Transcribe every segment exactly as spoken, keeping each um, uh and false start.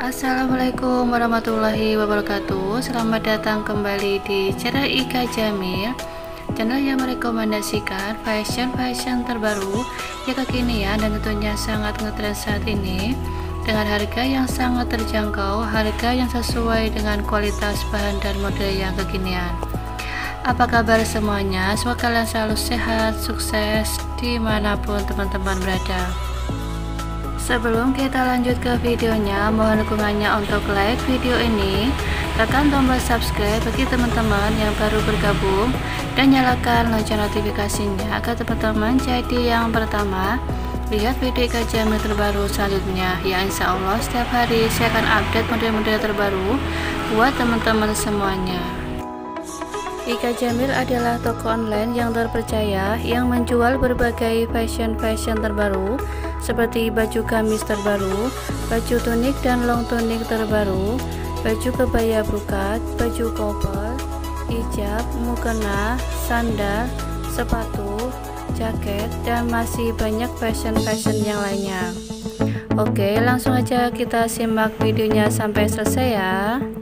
Assalamualaikum warahmatullahi wabarakatuh. Selamat datang kembali di channel Ika Jamil, channel yang merekomendasikan fashion-fashion terbaru yang kekinian dan tentunya sangat ngetrend saat ini, dengan harga yang sangat terjangkau, harga yang sesuai dengan kualitas bahan dan model yang kekinian. Apa kabar semuanya? Semoga kalian selalu sehat, sukses dimanapun teman-teman berada. Sebelum kita lanjut ke videonya, mohon dukungannya untuk like video ini, tekan tombol subscribe bagi teman-teman yang baru bergabung, dan nyalakan lonceng notifikasinya agar teman-teman jadi yang pertama lihat video Ika Jamil terbaru selanjutnya. Ya, insya Allah setiap hari saya akan update model-model terbaru buat teman-teman semuanya. Ika Jamil adalah toko online yang terpercaya yang menjual berbagai fashion-fashion terbaru seperti baju gamis terbaru, baju tunik dan long tunik terbaru, baju kebaya brokat, baju couple, hijab, mukena, sandal, sepatu, jaket, dan masih banyak fashion-fashion yang lainnya. Oke, langsung aja kita simak videonya sampai selesai ya.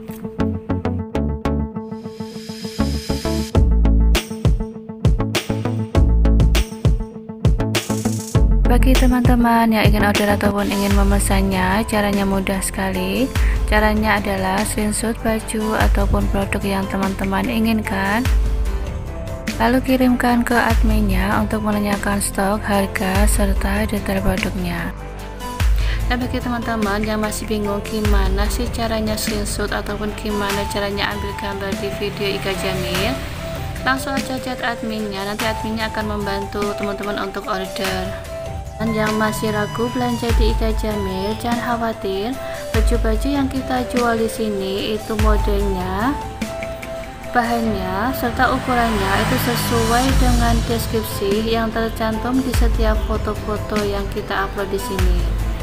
Bagi teman-teman yang ingin order ataupun ingin memesannya, caranya mudah sekali. Caranya adalah screenshot baju ataupun produk yang teman-teman inginkan, lalu kirimkan ke adminnya untuk menanyakan stok, harga, serta detail produknya. Dan bagi teman-teman yang masih bingung gimana sih caranya screenshot ataupun gimana caranya ambil gambar di video Ika Jamil, langsung aja chat adminnya, nanti adminnya akan membantu teman-teman untuk order. Dan yang masih ragu belanja di Ika Jamil, jangan khawatir, baju-baju yang kita jual di sini itu modelnya, bahannya, serta ukurannya itu sesuai dengan deskripsi yang tercantum di setiap foto-foto yang kita upload di sini.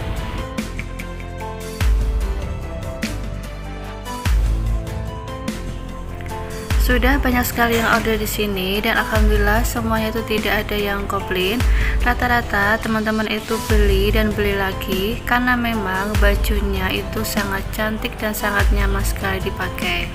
Sudah banyak sekali yang order di sini dan alhamdulillah semuanya itu tidak ada yang komplain. Rata-rata teman-teman itu beli dan beli lagi karena memang bajunya itu sangat cantik dan sangat nyaman sekali dipakai.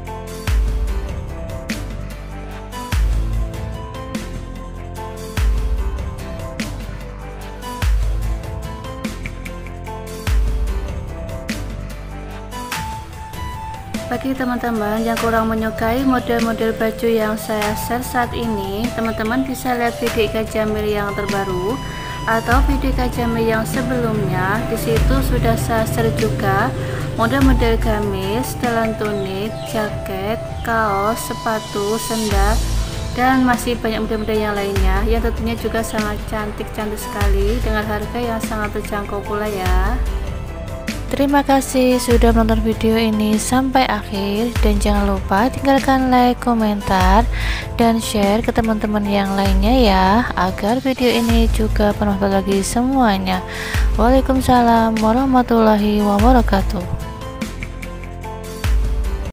Bagi teman-teman yang kurang menyukai model-model baju yang saya share saat ini, teman-teman bisa lihat video Ika Jamil yang terbaru atau video Ika Jamil yang sebelumnya. Di situ sudah saya share juga model-model gamis, setelan tunik, jaket, kaos, sepatu, sendal, dan masih banyak model-model yang lainnya yang tentunya juga sangat cantik-cantik sekali dengan harga yang sangat terjangkau pula ya. Terima kasih sudah menonton video ini sampai akhir, dan jangan lupa tinggalkan like, komentar, dan share ke teman-teman yang lainnya ya, agar video ini juga bermanfaat bagi semuanya. Waalaikumsalam warahmatullahi wabarakatuh.